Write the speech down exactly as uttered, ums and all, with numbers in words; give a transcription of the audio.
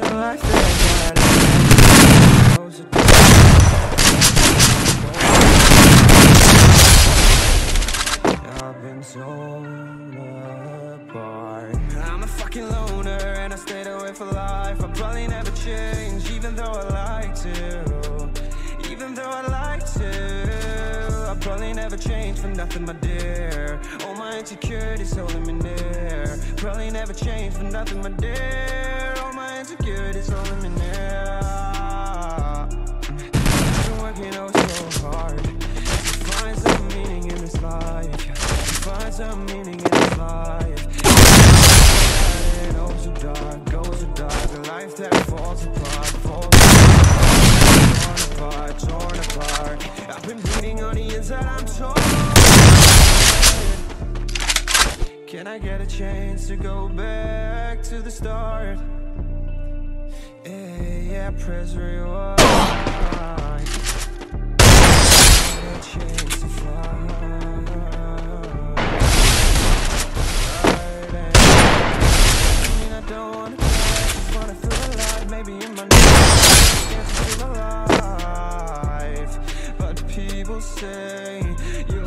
life that I knows it. I've been torn apart. I'm a fucking loner and I stayed away for life. I'll probably never change, even though I like to. Even though I like to, I'll probably never change for nothing, my dear. All my insecurities holding me near. Probably never change for nothing, my dear. All my insecurities holding me near. I've been working oh so hard to find some meaning in this life. To find some meaning in this life. It goes so dark, goes so dark. A life that falls apart, falls apart, torn apart. I've been bleeding on the inside, I'm torn. Can I get a chance to go back to the start? Hey, yeah, press rewind. Get a chance to fly. I mean, I don't wanna cry, I just wanna feel alive. Maybe in my I can't feel alive. But people say you